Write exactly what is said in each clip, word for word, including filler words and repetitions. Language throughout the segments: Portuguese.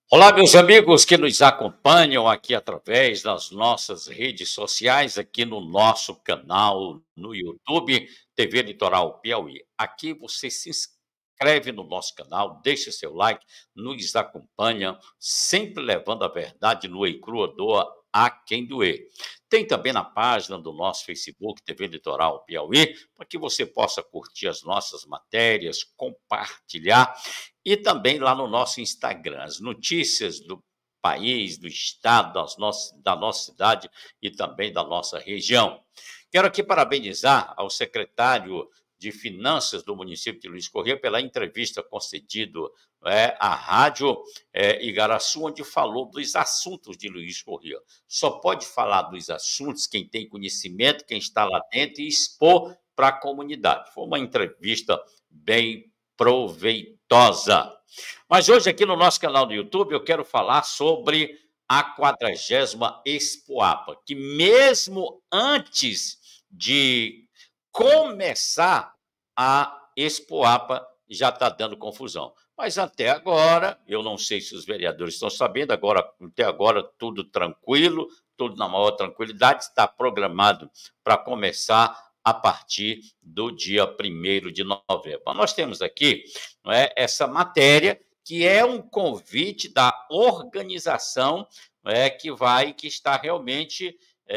Olá, meus amigos que nos acompanham aqui através das nossas redes sociais, aqui no nosso canal no YouTube, T V Litoral Piauí. Aqui você se inscreve no nosso canal, deixa seu like, nos acompanha, sempre levando a verdade nua e crua, doa a quem doer. Tem também na página do nosso Facebook, T V Litoral Piauí, para que você possa curtir as nossas matérias, compartilhar e também lá no nosso Instagram, as notícias do país, do estado, das nossas, da nossa cidade e também da nossa região. Quero aqui parabenizar ao secretário de Finanças do município de Luiz Corrêa pela entrevista concedida é, à Rádio é, Igaraçu, onde falou dos assuntos de Luiz Corrêa. Só pode falar dos assuntos quem tem conhecimento, quem está lá dentro e expor para a comunidade. Foi uma entrevista bem proveitosa. Mas hoje, aqui no nosso canal do YouTube, eu quero falar sobre a quadragésima Expoapa, que mesmo antes de começar a Expoapa, já está dando confusão. Mas até agora, eu não sei se os vereadores estão sabendo, agora, até agora tudo tranquilo, tudo na maior tranquilidade, está programado para começar a partir do dia primeiro de novembro. Nós temos aqui, não é, essa matéria, que é um convite da organização, não é, que vai, que está realmente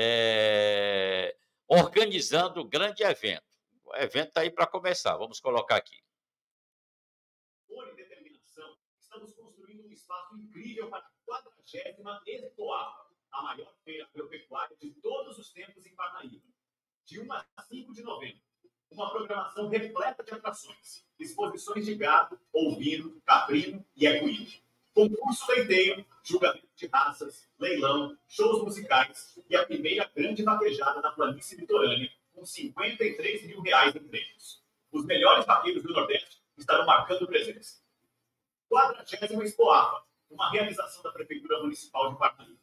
é, organizando o grande evento. O evento está aí para começar, vamos colocar aqui. Por determinação, estamos construindo um espaço incrível para a quadragésima Expoapa, a maior feira agropecuária de todos os tempos em Parnaíba. De um a cinco de novembro, uma programação repleta de atrações, exposições de gado, ovino, caprino e equino, concurso leiteiro, julgamento de raças, leilão, shows musicais e a primeira grande vaquejada da planície litorânea, com cinquenta e três mil reais em prêmios. Os melhores vaqueiros do Nordeste estarão marcando presença. quadragésima Expoapa, uma realização da Prefeitura Municipal de Parnaíba.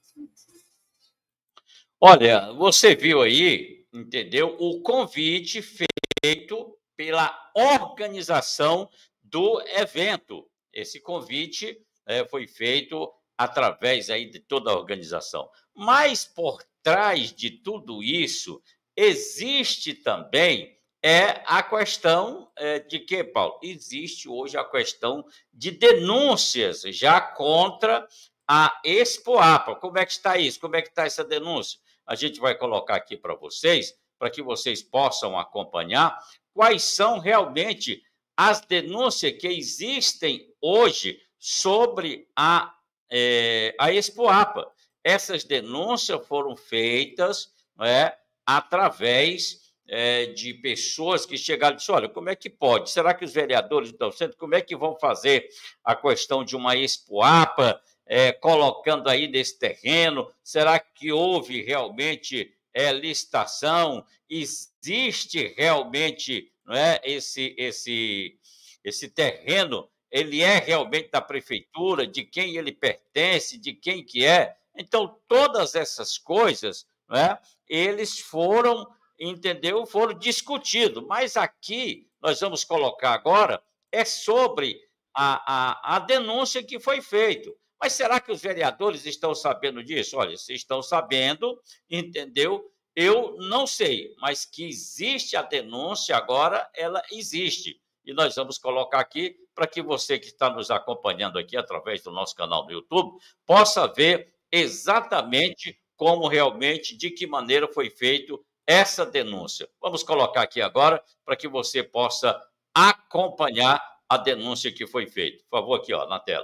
Olha, você viu aí, entendeu? O convite feito pela organização do evento. Esse convite é, foi feito através aí de toda a organização. Mas por trás de tudo isso, existe também é a questão é, de que, Paulo? Existe hoje a questão de denúncias já contra a Expoapa. Como é que está isso? Como é que está essa denúncia? A gente vai colocar aqui para vocês, para que vocês possam acompanhar quais são realmente as denúncias que existem hoje sobre a, é, a Expoapa. Essas denúncias foram feitas é, através é, de pessoas que chegaram e disseram, olha, como é que pode? Será que os vereadores estão sendo? Como é que vão fazer a questão de uma Expoapa? É, colocando aí nesse terreno? Será que houve realmente é, licitação? Existe realmente, não é, esse, esse, esse terreno? Ele é realmente da prefeitura? De quem ele pertence? De quem que é? Então, todas essas coisas, não é, eles foram, entendeu? Foram discutidos. Mas aqui, nós vamos colocar agora, é sobre a, a, a denúncia que foi feita. Mas será que os vereadores estão sabendo disso? Olha, se estão sabendo, entendeu? Eu não sei, mas que existe a denúncia agora, ela existe. E nós vamos colocar aqui para que você que está nos acompanhando aqui através do nosso canal do YouTube possa ver exatamente como realmente, de que maneira foi feito essa denúncia. Vamos colocar aqui agora para que você possa acompanhar a denúncia que foi feita. Por favor, aqui ó, na tela.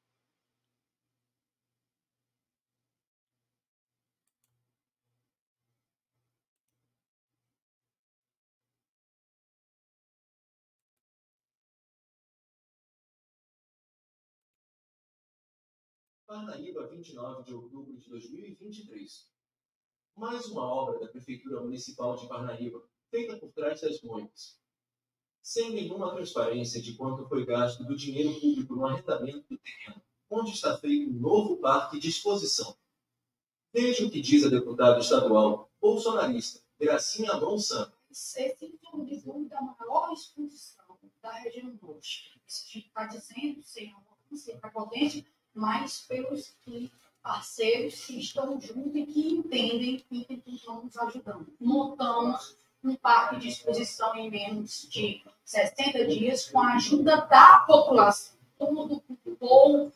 Parnaíba, vinte e nove de outubro de dois mil e vinte e três. Mais uma obra da Prefeitura Municipal de Parnaíba, feita por trás das moitas. Sem nenhuma transparência de quanto foi gasto do dinheiro público no arrendamento do terreno, onde está feito um novo parque de exposição. Veja o que diz a deputada estadual bolsonarista, Gracinha Abrão Santos. Esse infelizmente da maior exposição da região norte. Isso a gente está dizendo, sem arrogância, para potente, mas pelos que, parceiros que estão juntos e que entendem e que estão nos ajudando. Montamos um parque de exposição em menos de sessenta dias com a ajuda da população, todo o povo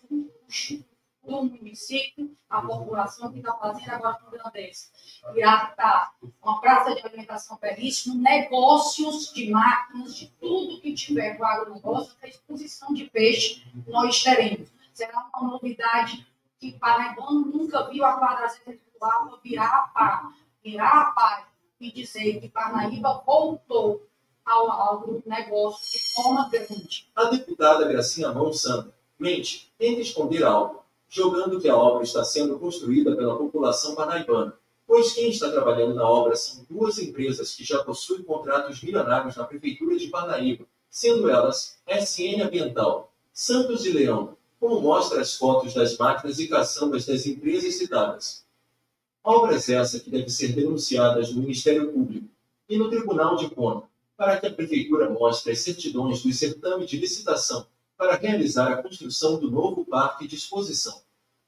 do município, a população que está fazendo agora no Grandês. Irá estar uma praça de alimentação belíssima, negócios de máquinas, de tudo que tiver com agronegócio, a exposição de peixe nós teremos. Será uma novidade que Paraibano nunca viu a quadragésima virtual virar a página, virar a página e dizer que Parnaíba voltou ao agronegócio de forma grande. A deputada Gracinha Monsanto mente, tenta esconder algo, jogando que a obra está sendo construída pela população parnaibana, pois quem está trabalhando na obra são duas empresas que já possuem contratos milionários na Prefeitura de Parnaíba, sendo elas S N Ambiental, Santos e Leão, como mostra as fotos das máquinas e caçambas das empresas citadas. Obras essas que devem ser denunciadas no Ministério Público e no Tribunal de Contas, para que a Prefeitura mostre as certidões do certame de licitação para realizar a construção do novo parque de exposição.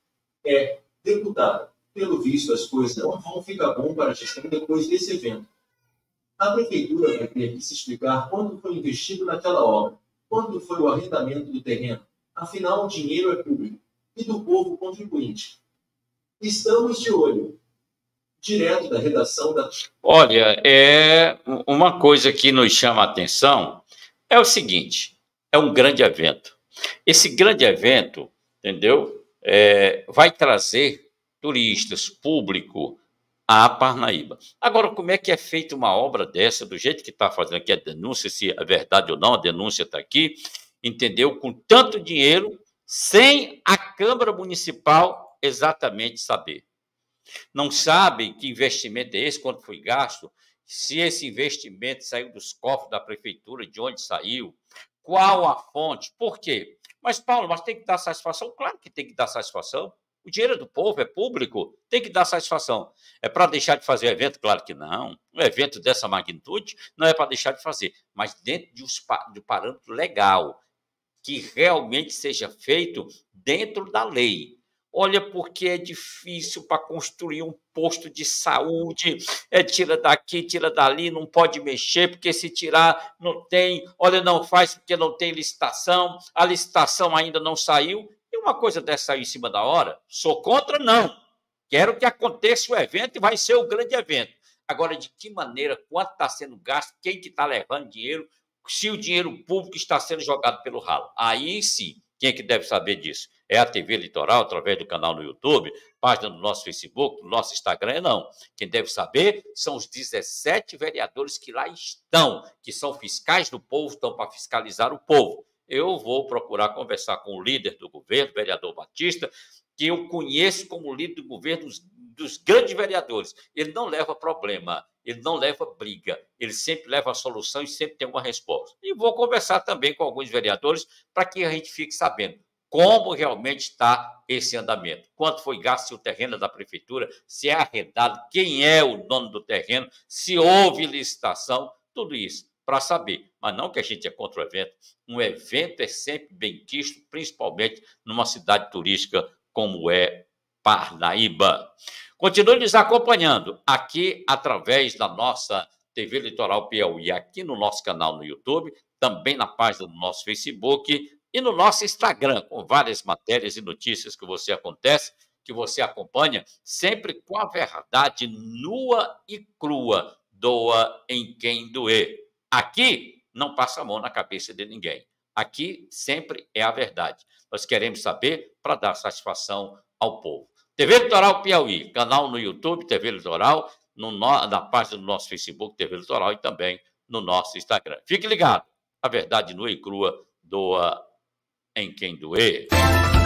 É, deputada, pelo visto as coisas não vão ficar bom para a gestão depois desse evento. A Prefeitura vai ter que se explicar quanto foi investido naquela obra, quanto foi o arrendamento do terreno. Afinal, o dinheiro é público e do povo contribuinte. Estamos de olho. Direto da redação da... Olha, é uma coisa que nos chama a atenção é o seguinte, é um grande evento. Esse grande evento, entendeu, é, vai trazer turistas, público a Parnaíba. Agora, como é que é feita uma obra dessa, do jeito que está fazendo aqui a denúncia, se é verdade ou não, a denúncia está aqui, entendeu, com tanto dinheiro, sem a Câmara Municipal exatamente saber. Não sabem que investimento é esse, quanto foi gasto, se esse investimento saiu dos cofres da Prefeitura, de onde saiu, qual a fonte, por quê? Mas, Paulo, mas tem que dar satisfação? Claro que tem que dar satisfação. O dinheiro é do povo, é público, tem que dar satisfação. É para deixar de fazer evento? Claro que não. Um evento dessa magnitude não é para deixar de fazer, mas dentro de um parâmetro legal, que realmente seja feito dentro da lei. Olha, porque é difícil para construir um posto de saúde, é tira daqui, tira dali, não pode mexer, porque se tirar não tem, olha, não faz porque não tem licitação, a licitação ainda não saiu, e uma coisa dessa saiu em cima da hora, sou contra, não. Quero que aconteça o evento e vai ser o grande evento. Agora, de que maneira, quanto está sendo gasto, quem que está levando dinheiro, se o dinheiro público está sendo jogado pelo ralo. Aí sim, quem é que deve saber disso? É a T V Litoral, através do canal no YouTube, página do nosso Facebook, do nosso Instagram, não. Quem deve saber são os dezessete vereadores que lá estão, que são fiscais do povo, estão para fiscalizar o povo. Eu vou procurar conversar com o líder do governo, o vereador Batista, que eu conheço como líder do governo dos, dos grandes vereadores. Ele não leva problema, ele não leva briga, ele sempre leva a solução e sempre tem uma resposta. E vou conversar também com alguns vereadores para que a gente fique sabendo como realmente está esse andamento, quanto foi gasto, se o terreno é da prefeitura, se é arrendado, quem é o dono do terreno, se houve licitação, tudo isso para saber. Mas não que a gente é contra o evento. Um evento é sempre bem quisto, principalmente numa cidade turística como é Parnaíba. Continue nos acompanhando aqui através da nossa T V Litoral Piauí, aqui no nosso canal no YouTube, também na página do nosso Facebook e no nosso Instagram, com várias matérias e notícias que você acontece, que você acompanha, sempre com a verdade nua e crua, doa em quem doer. Aqui não passa a mão na cabeça de ninguém. Aqui sempre é a verdade. Nós queremos saber para dar satisfação ao povo. T V Litoral Piauí, canal no YouTube, T V Litoral, no, na página do nosso Facebook, T V Litoral, e também no nosso Instagram. Fique ligado. A verdade nua e crua doa em quem doer.